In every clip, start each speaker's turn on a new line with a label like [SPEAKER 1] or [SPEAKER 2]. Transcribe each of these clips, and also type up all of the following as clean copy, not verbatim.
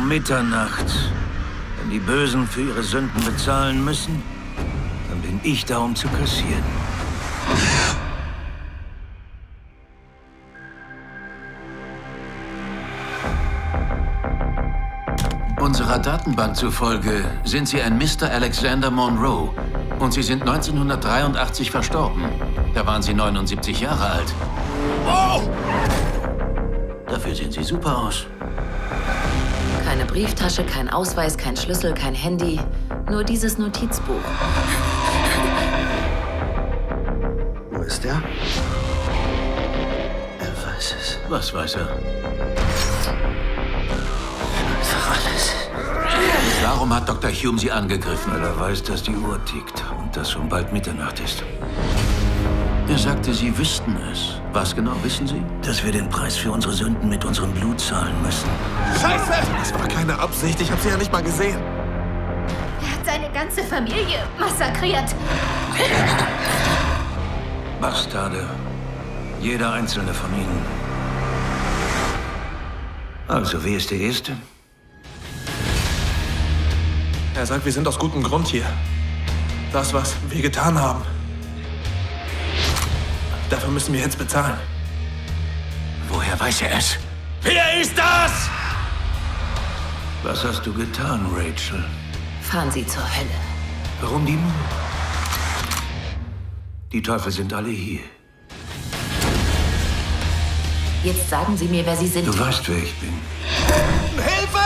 [SPEAKER 1] Um Mitternacht. Wenn die Bösen für ihre Sünden bezahlen müssen, dann bin ich da, um zu kassieren.
[SPEAKER 2] Unserer Datenbank zufolge sind Sie ein Mr. Alexander Monroe. Und Sie sind 1983 verstorben. Da waren Sie 79 Jahre alt.
[SPEAKER 3] Oh!
[SPEAKER 2] Dafür sehen Sie super aus.
[SPEAKER 4] Keine Brieftasche, kein Ausweis, kein Schlüssel, kein Handy. Nur dieses Notizbuch.
[SPEAKER 5] Wo ist er? Er weiß es.
[SPEAKER 2] Was weiß er?
[SPEAKER 5] Einfach alles.
[SPEAKER 2] Warum hat Dr. Hume Sie angegriffen?
[SPEAKER 1] Weil er weiß, dass die Uhr tickt und dass schon bald Mitternacht ist.
[SPEAKER 2] Er sagte, Sie wüssten es. Was genau wissen Sie?
[SPEAKER 1] Dass wir den Preis für unsere Sünden mit unserem Blut zahlen müssen.
[SPEAKER 3] Scheiße! Das war keine Absicht. Ich habe sie ja nicht mal gesehen.
[SPEAKER 6] Er hat seine ganze Familie massakriert.
[SPEAKER 1] Bastarde. Jeder einzelne von ihnen. Also, wer ist der Erste?
[SPEAKER 3] Er sagt, wir sind aus gutem Grund hier. Das, was wir getan haben. Dafür müssen wir jetzt bezahlen.
[SPEAKER 2] Woher weiß er es?
[SPEAKER 3] Wer ist das?
[SPEAKER 1] Was hast du getan, Rachel?
[SPEAKER 4] Fahren Sie zur Hölle.
[SPEAKER 1] Warum die Mauer? Die Teufel sind alle hier.
[SPEAKER 4] Jetzt sagen Sie mir, wer Sie sind.
[SPEAKER 1] Du weißt, wer ich bin.
[SPEAKER 3] Hilfe!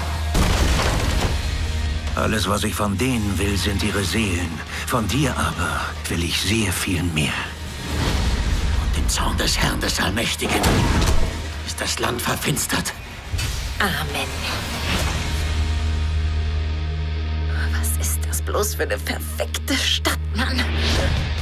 [SPEAKER 1] Alles, was ich von denen will, sind ihre Seelen. Von dir aber will ich sehr viel mehr.
[SPEAKER 2] Und im Zorn des Herrn des Allmächtigen ist das Land verfinstert.
[SPEAKER 4] Amen. Was ist das bloß für eine verfickte Stadt, Mann?